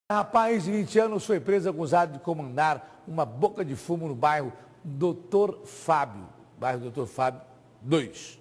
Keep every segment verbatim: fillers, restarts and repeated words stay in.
Rapaz de vinte anos foi preso acusado de comandar uma boca de fumo no bairro doutor Fábio, bairro doutor Fábio dois.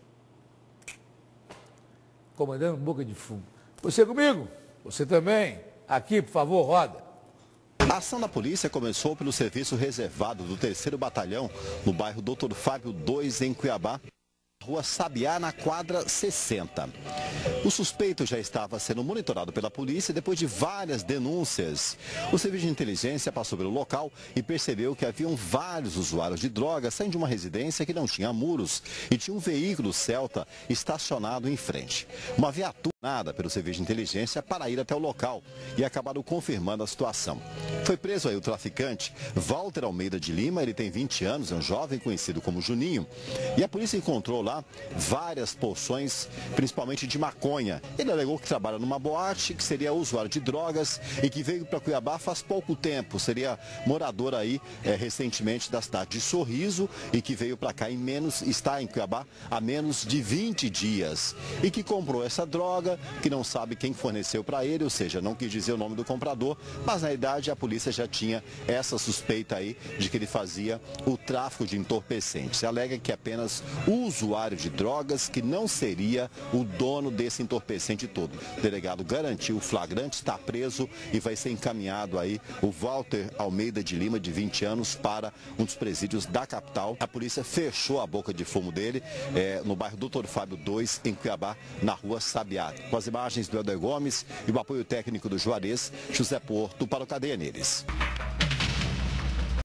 Comandando boca de fumo. Você comigo? Você também? Aqui, por favor, roda. A ação da polícia começou pelo serviço reservado do terceiro Batalhão, no bairro doutor Fábio dois, em Cuiabá, Rua Sabiá, na quadra sessenta. O suspeito já estava sendo monitorado pela polícia depois de várias denúncias. O serviço de inteligência passou pelo local e percebeu que haviam vários usuários de drogas saindo de uma residência que não tinha muros e tinha um veículo Celta estacionado em frente. Uma viatura nada pelo serviço de inteligência para ir até o local e acabaram confirmando a situação. Foi preso aí o traficante Walter Almeida de Lima, ele tem vinte anos, é um jovem conhecido como Juninho, e a polícia encontrou lá várias porções, principalmente de maconha. Ele alegou que trabalha numa boate, que seria usuário de drogas e que veio para Cuiabá faz pouco tempo, seria morador aí é, recentemente da cidade de Sorriso e que veio para cá em menos, está em Cuiabá há menos de vinte dias e que comprou essa droga, que não sabe quem forneceu para ele, ou seja, não quis dizer o nome do comprador, mas na verdade a polícia já tinha essa suspeita aí de que ele fazia o tráfico de entorpecentes. Se alega que é apenas o usuário de drogas, que não seria o dono desse entorpecente todo. O delegado garantiu o flagrante, está preso e vai ser encaminhado aí o Walter Almeida de Lima, de vinte anos, para um dos presídios da capital. A polícia fechou a boca de fumo dele é, no bairro doutor Fábio dois, em Cuiabá, na rua Sabiá. Com as imagens do Helder Gomes e o apoio técnico do Juarez, José Porto, para o Cadeia Neles.